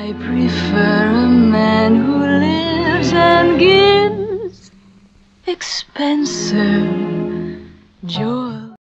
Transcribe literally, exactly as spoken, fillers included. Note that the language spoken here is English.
I prefer a man who lives and gives expensive joy.